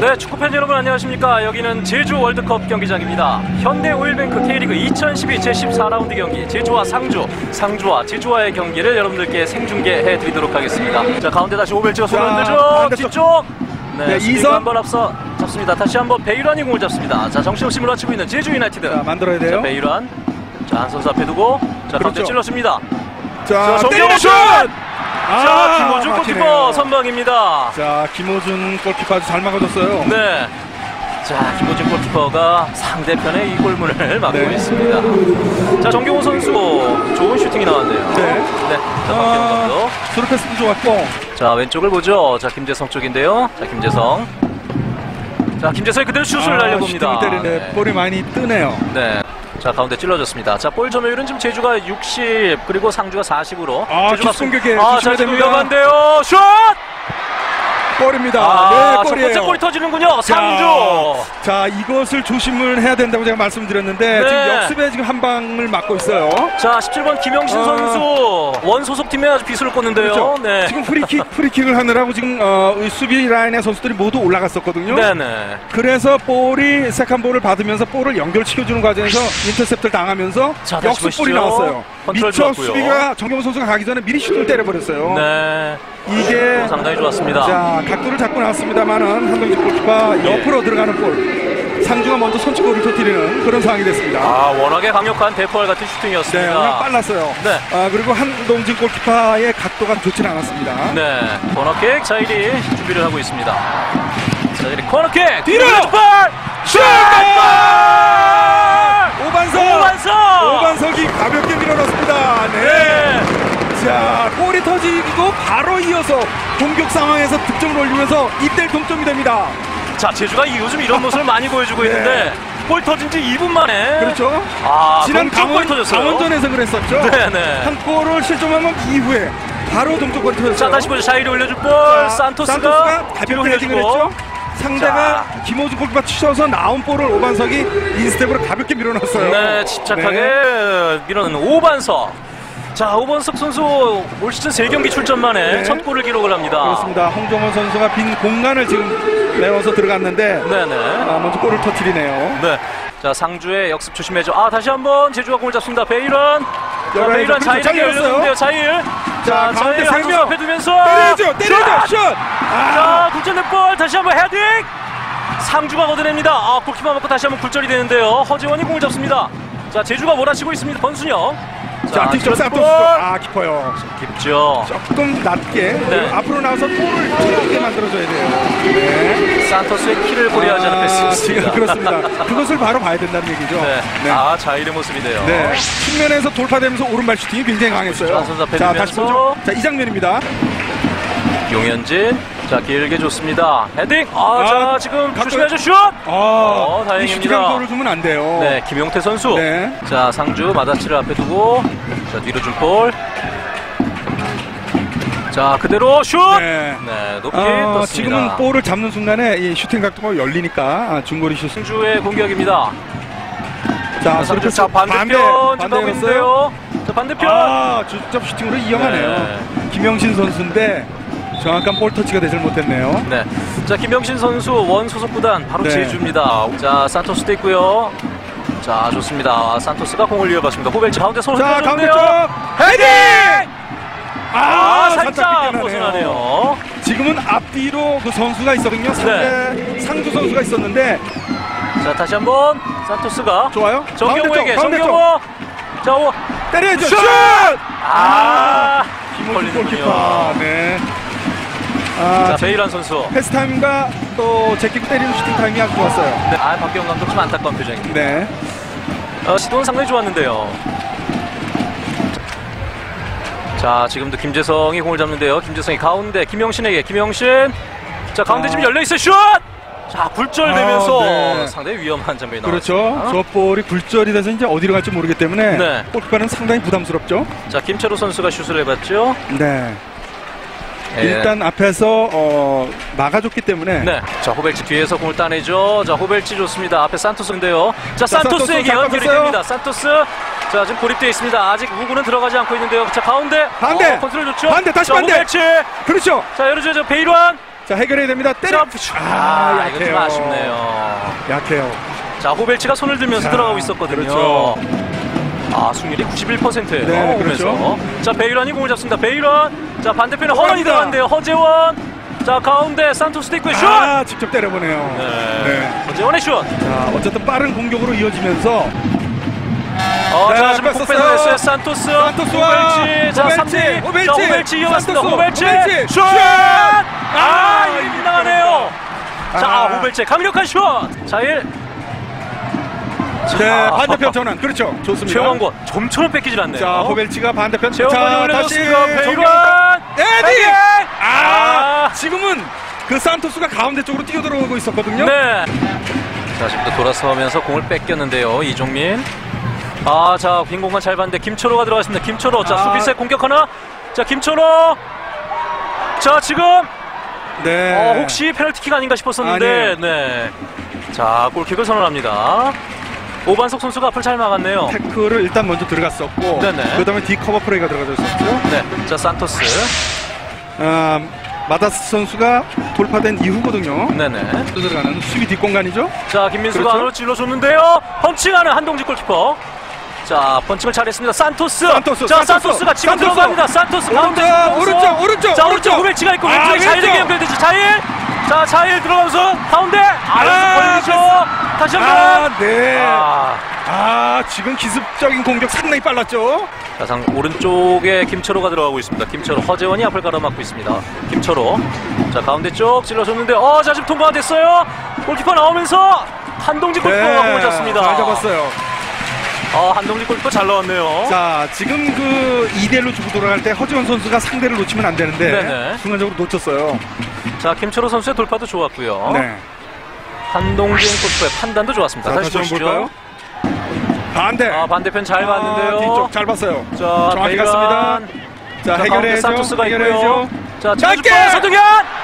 네, 축구팬 여러분 안녕하십니까. 여기는 제주 월드컵 경기장입니다. 현대오일뱅크 K리그 2012 제14라운드 경기 제주와 상주와 제주와의 경기를 여러분들께 생중계해드리도록 하겠습니다. 자, 가운데 다시 오벨지가 손을 흔들죠. 뒤쪽. 네, 이선 한번 앞서 잡습니다. 다시 한번 베이란이 공을 잡습니다. 자, 정신없이 몰아치고 있는 제주 유나이티드. 자, 만들어야 돼요. 자, 베이란. 자, 한 선수 앞에 두고 자, 가운데 그렇죠. 찔렀습니다. 자, 정경호 슛! 자, 김호준 골키퍼 선방입니다. 자, 김호준 골키퍼 아주 잘 막아줬어요. 네. 자, 김호준 골키퍼가 상대편의 이 골문을 막고 있습니다. 자, 정경호 선수 좋은 슈팅이 나왔네요. 네. 자, 박경호 선수. 수루 패스도 좋았고. 자, 왼쪽을 보죠. 자, 김재성 쪽인데요. 자, 김재성. 자, 김재성이 그대로 슛을 날려봅니다. 슈팅을 때리네. 네. 볼이 많이 뜨네요. 네. 자, 가운데 찔러줬습니다. 자, 볼 점유율은 지금 제주가 60 그리고 상주가 40으로. 제주가 공격에 자, 지금 위험한데요. 슛! 골입니다. 네, 골이에요. 첫 번째 골이 터지는군요. 상주. 자, 이것을 조심을 해야 된다고 제가 말씀드렸는데 네. 지금 역습에 지금 한 방을 맞고 있어요. 자, 17번 김영신 선수 원 소속팀에 아주 비수를 꽂는데요. 그렇죠. 네. 지금 프리킥을 하느라고 지금 수비 라인의 선수들이 모두 올라갔었거든요. 네네. 그래서 볼이 세컨볼을 받으면서 볼을 연결시켜주는 과정에서 인터셉트를 당하면서 자, 다시 역습볼이 보시죠. 나왔어요. 컨트롤 미처 좋았고요. 수비가 정경호 선수가 가기 전에 미리 슛을 때려버렸어요. 네. 이게 상당히 좋았습니다. 자, 각도를 잡고 나왔습니다만은 한동진 골키퍼 옆으로 들어가는 볼. 상주가 먼저 선취골을 터뜨리는 그런 상황이 됐습니다. 워낙에 강력한 대포알 같은 네, 슈팅이었습니다. 워낙 빨랐어요. 네. 그리고 한동진 골키퍼의 각도가 좋지는 않았습니다. 네. 코너킥 자일이 준비를 하고 있습니다. 자일이 코너킥 뒤로! 슛! 오반석이 가볍게 밀어넣습니다. 네. 자, 골이 터지고 바로 이어서 공격 상황에서 득점을 올리면서 1대1 동점이 됩니다. 자, 제주가 요즘 이런 모습을 많이 보여주고 네. 있는데 골 터진 지 2분 만에. 그렇죠. 지난 동점골이 터졌어요. 강원전에서 그랬었죠. 네네. 한 골을 실점하면 이후에 바로 동점골이 터졌어요. 자, 다시 보죠. 자일이 올려줄 볼. 산토스가 가볍게 헤딩을 했죠. 상대가 김호준 골키퍼 치셔서 나온 볼을 오반석이 인스텝으로 가볍게 밀어넣었어요. 네, 집착하게 밀어넣는 오반석. 자, 오반석 선수 올 시즌 3경기 출전 만에 첫 골을 기록을 합니다. 그렇습니다. 홍정원 선수가 빈 공간을 지금 메워서 들어갔는데 네네. 먼저 골을 터뜨리네요. 네. 자, 상주의 역습 조심해줘. 다시 한번 제주가 공을 잡습니다. 베이란. 자, 베이란 자일에게 열렸는데요. 자일. 자, 자일 한 명 앞에 두면서 때려줘 슛! 자, 굴절된 볼 다시 한번 헤딩. 상주가 걷어냅니다. 골키퍼 맞고 다시 한번 굴절이 되는데요. 허재원이 공을 잡습니다. 자, 제주가 몰아치고 있습니다. 권순영. 자, 뒤쪽 산토스. 깊어요. 깊죠. 조금 낮게 네. 앞으로 나와서 볼을 튀게 만들어줘야 돼요. 네. 산토스의 키를 고려하지 않은 패스였습니다. 그렇습니다. 그것을 바로 봐야 된다는 얘기죠. 네. 네. 자일의 모습이네요. 네. 측면에서 돌파되면서 오른발 슈팅이 굉장히 강했어요. 자, 다시 보죠. 자, 이 장면입니다. 용현진. 자, 길게 좋습니다. 헤딩. 자, 지금 조심해야죠. 슛. 다행입니다. 이 슈팅 각도를 주면 안 돼요. 네, 김용태 선수. 네. 자, 상주 마다치를 앞에 두고 자, 뒤로 준 볼. 자, 그대로 슛. 네. 높이 떴습니다. 지금은 볼을 잡는 순간에 이 슈팅 각도가 열리니까 중거리 슛. 상주의 공격입니다. 자, 상주 반대편 주고 있는데요. 자, 반대편. 직접 슈팅으로 이용하네요. 네. 김영신 선수인데 정확한 볼 터치가 되질 못했네요. 네. 자, 김영신 선수 원 소속 구단 바로 네. 제주입니다. 자, 산토스도 있고요. 자, 좋습니다. 산토스가 공을 이어봤습니다. 호벨치 가운데 손을 자, 가운데 쪽 헤딩! 살짝 벗어나네요. 지금은 앞뒤로 그 선수가 있었거든요. 상주 선수가 있었는데. 자, 다시 한번 산토스가 좋아요. 정경호에게 정경호. 자, 때려야죠. 슛! 김호준 골키퍼. 네. 자, 베이란 선수. 패스 타임과 또 제끼고 때리는 슈팅 타임이 아주 좋았어요. 네. 박기영 감독 좀 안타까운 표정입니다. 네. 시도는 상당히 좋았는데요. 자, 지금도 김재성이 공을 잡는데요. 김재성이 가운데 김영신에게 김영신. 자, 가운데 지금 열려있어요. 슛! 자, 굴절되면서 상당히 위험한 장면이 나왔습니다. 그렇죠. 저 볼이 굴절이 돼서 이제 어디로 갈지 모르기 때문에 골키퍼는 상당히 부담스럽죠. 자, 김철우 선수가 슛을 해봤죠. 네. 일단 앞에서 막아줬기 때문에. 네. 자, 호벨치 뒤에서 공을 따내죠. 자, 호벨치 좋습니다. 앞에 산토스인데요. 자, 산토스에게 연결이 됩니다. 산토스. 자, 지금 고립되어 있습니다. 아직 후구는 들어가지 않고 있는데요. 자, 가운데. 컨트롤 좋죠. 다시 자, 반대. 호벨치. 그렇죠. 자, 열어줘야죠. 베이란. 자, 해결해야 됩니다. 때려. 이거 좀 아쉽네요. 약해요. 자, 호벨치가 손을 들면서 자, 들어가고 있었거든요. 그렇죠. 승률이 91%예요. 네, 그렇죠. 자, 베이런이 공을 잡습니다. 베이런. 자, 반대편에 허원이 허원이다. 들어간대요. 허재원. 자, 가운데 산토스도 있고요. 슛! 직접 때려보네요. 네. 허재원의 슛. 자, 어쨌든 빠른 공격으로 이어지면서 자, 지금 뺐었어요. 폭패를 냈어요. 산토스와 호벨치. 자, 3대. 호벨치. 자, 호벨치 이어갔습니다. 산토스. 호벨치. 호벨치. 슛! 이게 빗나가네요. 자, 호벨치 강력한 슛. 자일. 네, 반대편 전환. 그렇죠. 좋습니다. 최원권 좀처럼 뺏기질 않네요. 자, 호벨치가 반대편. 최원권이 올려줬습니다. 베이런. 에디! 지금은 그 산토스가 가운데 쪽으로 뛰어들어오고 있었거든요. 네. 자, 지금도 돌아서면서 공을 뺏겼는데요. 이종민. 자, 빈 공간 잘 봤는데 김철호가 들어갔습니다. 김철호. 자, 수비세 공격 하나. 자, 김철호. 자, 지금 네. 혹시 페널티킥 아닌가 싶었었는데 아니에요. 네. 자, 골킥을 선언합니다. 오반석 선수가 앞을 잘 막았네요. 태클을 일단 먼저 들어갔었고 네네. 그다음에 디커버 플레이가 들어가졌었죠. 네. 자, 산토스. 마다스 선수가 돌파된 이후거든요. 네네. 들어가는 수비 뒷공간이죠. 자, 김민수가 그렇죠. 안으로 찔러줬는데요. 펀칭하는 한동직 골키퍼. 자, 펀칭을 잘했습니다. 산토스. 자, 산토스가 치고 들어갑니다. 산토스 가운데 오른쪽. 자, 오른쪽 호벨치가 있고 왼쪽에 자일에게 연결되죠. 자일. 자, 자일 들어가면서 가운데 걸리죠. 다시 한번. 네. 지금 기습적인 공격 상당히 빨랐죠. 자, 오른쪽에 김철호가 들어가고 있습니다. 김철호, 허재원이 앞을 가로막고 있습니다. 김철호. 자, 가운데 쪽 찔러줬는데 자, 지금 통과가 됐어요. 골키퍼 나오면서 한동직 골키퍼가 공을 잡습니다. 잘 잡았어요. 한동직 골키퍼 잘 나왔네요. 자, 지금 그 2대1로 주고 돌아갈 때 허지원 선수가 상대를 놓치면 안 되는데 네네. 순간적으로 놓쳤어요. 자, 김철호 선수의 돌파도 좋았고요. 네. 한동진 골키퍼의 판단도 좋았습니다. 자, 다시 다시 한번 보시죠. 볼까요? 반대. 반대편 잘 봤는데요. 뒤쪽 잘 봤어요. 자, 정확히 베이런. 갔습니다. 자, 가운데 해결해야죠. 산토스가 있고요. 해결해야죠. 자, 짧게! 서동현!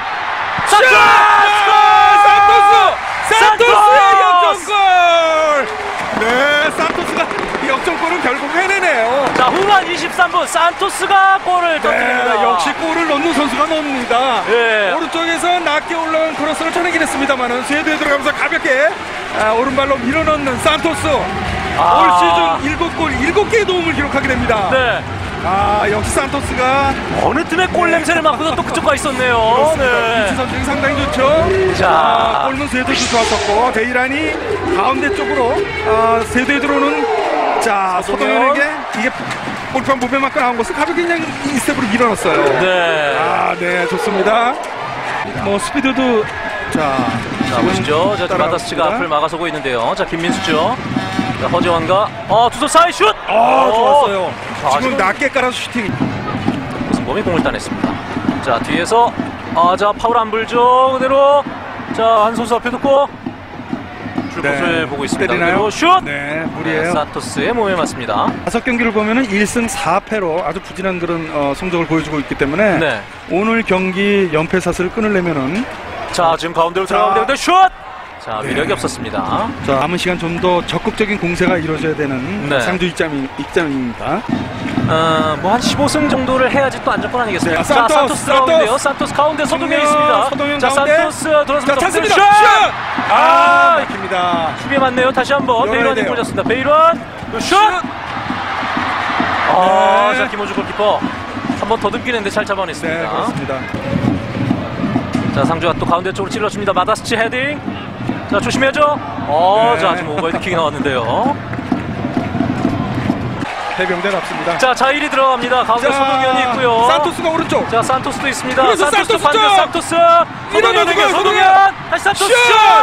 산토스의 역전골! 네, 산토스가 역전골은 결국 해내네요. 자, 후반 23분 산토스가 골을 터뜨립니다. 네, 역시 골을 넣는 선수가 넣습니다. 예. 오른쪽에서 낮게 올라온 크로스를 쳐내긴 했습니다만은 쇄도에 들어가면서 가볍게 오른발로 밀어넣는 산토스. 올 시즌 7골 7개의 도움을 기록하게 됩니다. 네. 역시 산토스가 어느 틈에 골 냄새를 맡고서 또 그쪽 가 있었네요. 위치 선정이 상당히 좋죠. 자, 골문 쇄도도 좋았었고 베이란이 가운데 쪽으로 쇄도에 들어오는 서동현에게 이게 골판 몸에 맞고 나온 것을 가볍게 그냥 인스텝으로 밀어넣었어요. 네. 네, 좋습니다. 스피드도 자, 보시죠. 자, 마다스치가 앞을 막아서고 있는데요. 자, 김민수죠. 자, 허재원과 두 손 사이 슛! 좋았어요. 자, 지금 낮게 깔아서 슈팅. 몸이 공을 따냈습니다. 자, 뒤에서 자, 파울 안 불죠. 그대로. 자, 한 선수 앞에 놓고 줄곳을 보고 있습니다. 때리나요? 슛! 네, 무리예요. 산토스의 몸에 맞습니다. 5경기를 보면은 1승 4패로 아주 부진한 그런 성적을 보여주고 있기 때문에 네. 오늘 경기 연패 사슬을 끊으려면은 자, 지금 가운데로 들어가면 되는데 슛! 자, 위력이 없었습니다. 자, 남은 시간 좀 더 적극적인 공세가 이루어져야 되는 네. 상주 입장입니다. 뭐 한 15승 정도를 해야지 또 안정권 아니겠습니까? 네, 자, 산토스 들어오는데요. 산토스 가운데 서동현 있습니다. 서동현 자, 가운데. 산토스 들어서면서 자, 찬스입니다. 슛! 막힙니다. 수비에 맞네요. 다시 한번 베이런이 골 잡습니다. 베이런 슛! 네. 자, 김호주 골키퍼 한 번 더듬기는데 잘 잡아냈습니다. 네, 그렇습니다. 자, 상주가 또 가운데 쪽으로 찔러줍니다. 마다스치 헤딩. 자, 조심해야죠. 네. 자, 지금 오버헤드킥이 나왔는데요. 해병대 납습니다. 자, 자일이 들어갑니다. 가운데 서동현이 있고요. 산토스가 오른쪽. 자, 산토스도 있습니다. 그래서 산토스 산토스 반대 쪽! 산토스. 밀어넣는 서동현. 다시 산토스 슛!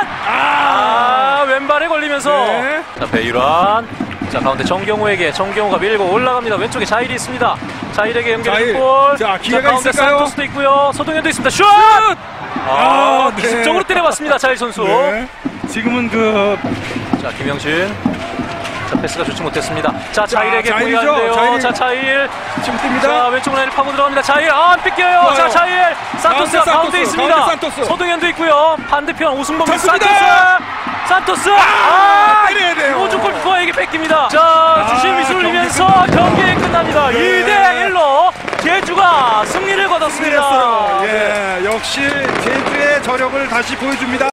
왼발에 걸리면서. 네. 자, 베이란. 자, 가운데 정경호가 밀고 올라갑니다. 왼쪽에 자일이 있습니다. 자일에게 연결된 골. 자, 기회가 가운데 있을까요? 산토스도 있고요. 서동현도 있습니다. 슛! 네. 기습적으로 때려봤습니다. 자일 선수. 네. 지금은 자, 김영신. 자, 패스가 좋지 못했습니다. 자, 자일에게 자일이죠. 보이는데요. 자일. 자, 자일. 지금 자, 뜹니다. 왼쪽 라인을 파고 들어갑니다. 자일. 안 뺏겨요. 좋아요. 자, 자일. 산토스가 가운데 있습니다. 가운데 산토스. 서동현도 있고요. 반대편 오승범 좋습니다. 산토스. 때려야 돼요. 오중 골키퍼에게 뺏깁니다. 자, 주심 미술 올리면서 경기 끝납니다. 2대1로 제주가 승리를 거뒀습니다. 예, 역시 제주의 저력을 다시 보여줍니다.